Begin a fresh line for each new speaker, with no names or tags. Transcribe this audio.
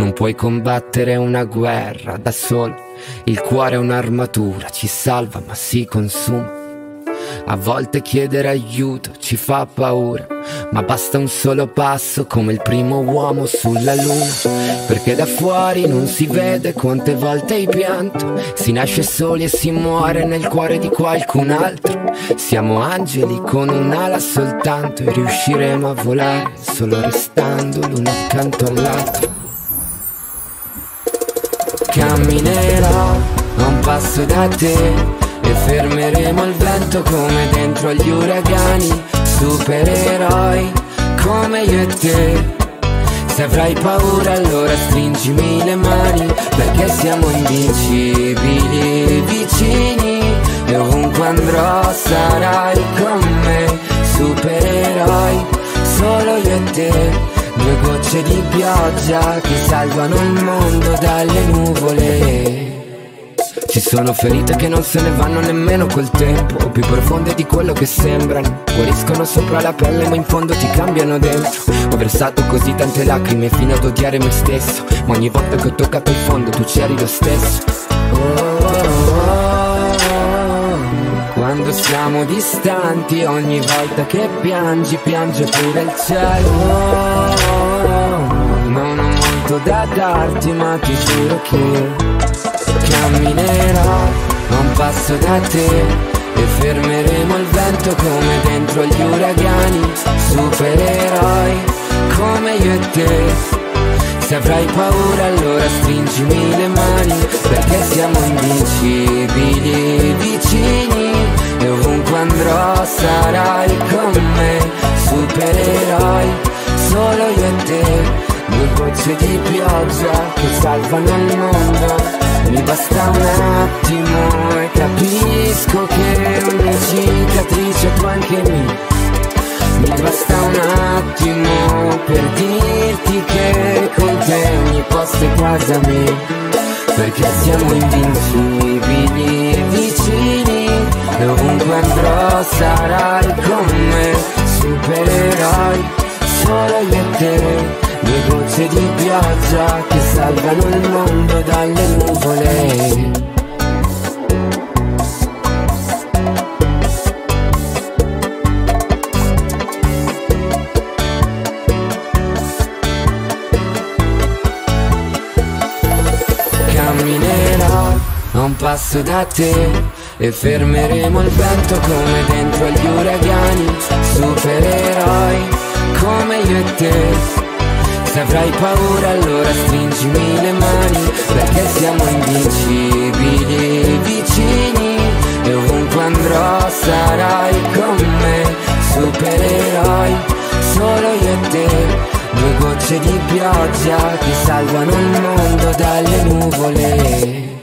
non puoi combattere una guerra da solo. Il cuore è un'armatura, ci salva ma si consuma. A volte chiedere aiuto ci fa paura, ma basta un solo passo come il primo uomo sulla luna. Perché da fuori non si vede quante volte hai pianto. Si nasce soli e si muore nel cuore di qualcun altro. Siamo angeli con un'ala soltanto e riusciremo a volare solo restando l'uno accanto all'altro. Camminerò a un passo da te e fermeremo il vento come dentro agli uragani. Supereroi come io e te. Se avrai paura allora stringimi le mani, perché siamo invincibili, vicini. E ovunque andrò sarai con me. Supereroi, solo io e te. Due gocce di pioggia che salvano il mondo dalle nuvole. Ci sono ferite che non se ne vanno nemmeno col tempo, più profonde di quello che sembrano. Guariscono sopra la pelle ma in fondo ti cambiano dentro. Ho versato così tante lacrime fino ad odiare me stesso, ma ogni volta che ho toccato il fondo tu c'eri lo stesso. Quando siamo distanti, ogni volta che piangi, piange pure il cielo. Non ho molto da darti ma ti giuro che camminerò a un passo da te e fermeremo il vento come dentro agli uragani. Supereroi come io e te. Se avrai paura allora stringimi le mani, perché siamo invincibili, vicini. E ovunque andrò sarai con me. Supereroi, solo io e te. Due gocce di pioggia che salvano il mondo. Mi basta un attimo e capisco che ogni cicatrice tu anche mi. Mi basta un attimo per dirti che con te ogni posto è casa mia. Perché siamo invincibili, vicini. E ovunque andrò sarai con me. Supereroi, solo io e te. Due gocce di pioggia che salvano il mondo dalle nuvole. Camminerò a un passo da te e fermeremo il vento come dentro agli uragani. Supereroi come io e te. Se avrai paura allora stringimi le mani, perché siamo invincibili, vicini. E ovunque andrò sarai con me. Supereroi, solo io e te. Due gocce di pioggia che salvano il mondo dalle nuvole.